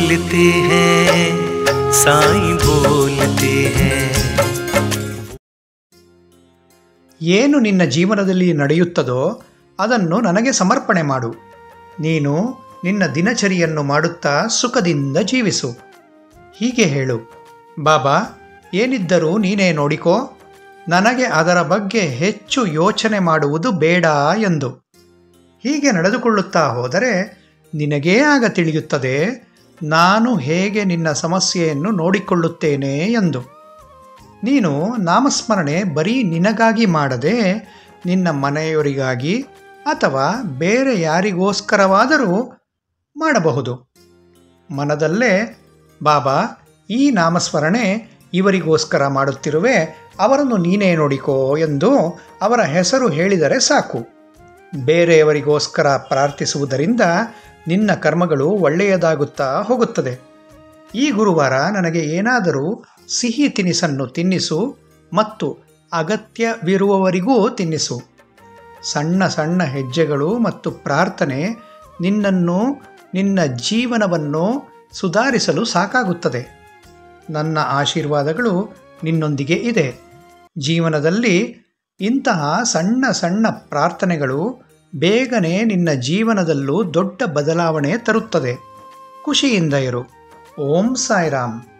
बोलते हैं, साईं बोलते हैं। ಏನು ನಿನ್ನ ಜೀವನದಲ್ಲಿ ನಡೆಯುತ್ತದೋ ಅದನ್ನು ನನಗೆ ಸಮರ್ಪಣೆ ಮಾಡು. ನೀನು ನಿನ್ನ ದಿನಚರಿಯನ್ನು ಮಾಡುತ್ತಾ ಸುಖದಿಂದ ಜೀವಿಸು. ಹೀಗೆ ಹೇಳು, ಬಾಬಾ ಏನಿದ್ದರೂ ನೀನೇ ನೋಡಿಕೋ, ನನಗೆ ಅದರ ಬಗ್ಗೆ ಹೆಚ್ಚು ಯೋಚನೆ ಮಾಡುವುದು ಬೇಡ ಎಂದು. ಹೀಗೆ ನಡೆದುಕೊಳ್ಳುತ್ತಾ ಹೋದರೆ ನಿನಗೇ ಆಗ ತಿಳಿಯುತ್ತದೆ ನಾನು ಹೇಗೆ ನಿನ್ನ ಸಮಸ್ಯೆಯನ್ನು ನೋಡಿಕೊಳ್ಳುತ್ತೇನೆ ಎಂದು. ನೀನು ನಾಮಸ್ಮರಣೆ ಬರೀ ನಿನಗಾಗಿ ಮಾಡದೆ ನಿನ್ನ ಮನೆಯವರಿಗಾಗಿ ಅಥವಾ ಬೇರೆ ಯಾರಿಗೋಸ್ಕರವಾದರೂ ಮಾಡಬಹುದು. ಮನದಲ್ಲೇ ಬಾಬಾ ಈ ನಾಮಸ್ಮರಣೆ ಇವರಿಗೋಸ್ಕರ ಮಾಡುತ್ತಿರುವೆ, ಅವರನ್ನು ನೀನೇ ನೋಡಿಕೋ ಎಂದು ಅವರ ಹೆಸರು ಹೇಳಿದರೆ ಸಾಕು. ಬೇರೆಯವರಿಗೋಸ್ಕರ ಪ್ರಾರ್ಥಿಸುವುದರಿಂದ ನಿನ್ನ ಕರ್ಮಗಳು ಒಳ್ಳೆಯದಾಗುತ್ತಾ ಹೋಗುತ್ತದೆ. ಈ ಗುರುವಾರ ನನಗೆ ಏನಾದರೂ ಸಿಹಿ ತಿನಿಸನ್ನು ತಿನ್ನಿಸು ಮತ್ತು ಅಗತ್ಯವಿರುವವರಿಗೂ ತಿನ್ನಿಸು. ಸಣ್ಣ ಸಣ್ಣ ಹೆಜ್ಜೆಗಳು ಮತ್ತು ಪ್ರಾರ್ಥನೆ ನಿನ್ನನ್ನು, ನಿನ್ನ ಜೀವನವನ್ನು ಸುಧಾರಿಸಲು ಸಾಕಾಗುತ್ತದೆ. ನನ್ನ ಆಶೀರ್ವಾದಗಳು ನಿನ್ನೊಂದಿಗೆ ಇದೆ. ಜೀವನದಲ್ಲಿ ಇಂತಹ ಸಣ್ಣ ಸಣ್ಣ ಪ್ರಾರ್ಥನೆಗಳು ಬೇಗನೆ ನಿನ್ನ ಜೀವನದಲ್ಲೂ ದೊಡ್ಡ ಬದಲಾವಣೆ ತರುತ್ತದೆ. ಖುಷಿಯಿಂದ ಇರು. ಓಂ ಸಾಯಿರಾಮ್.